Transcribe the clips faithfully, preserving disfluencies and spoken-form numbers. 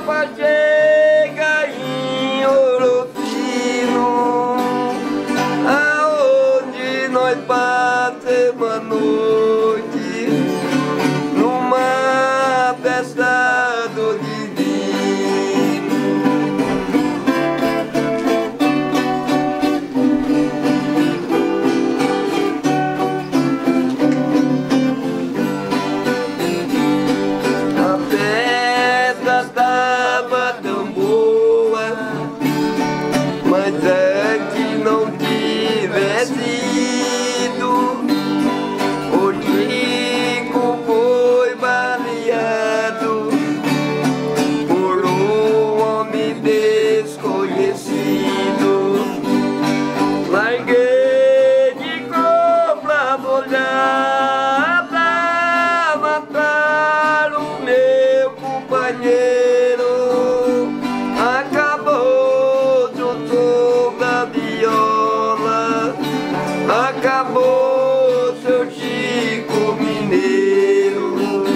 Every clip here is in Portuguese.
tropa chega em Ouro Fino, aonde nós batemos a noite numa festa do divino. A festa estava tão boa, mas antes não tivesse ido, o Chico foi baleado por um homem desconhecido. Larguei de cobra molhada, matar o meu companheiro. Acabou o som da viola, acabou seu Chico Mineiro.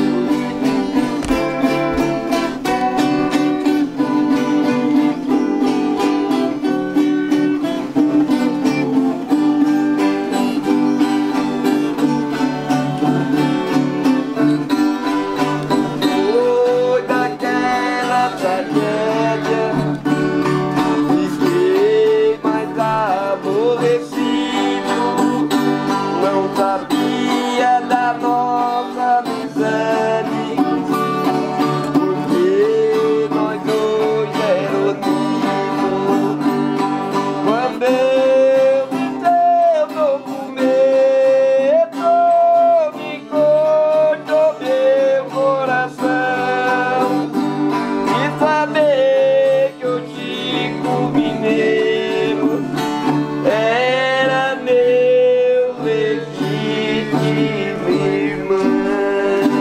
Foi daquela tragédia, fiquei mais aborrecido. Não sabia da nossa amizade, porque nós dois éramos unidos. Quando eu vi teu documento, me cortou meu coração, e saber que o Chico Mineiro era meu legítimo irmão.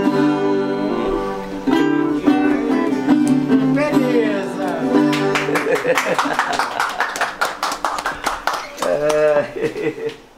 Beleza! É.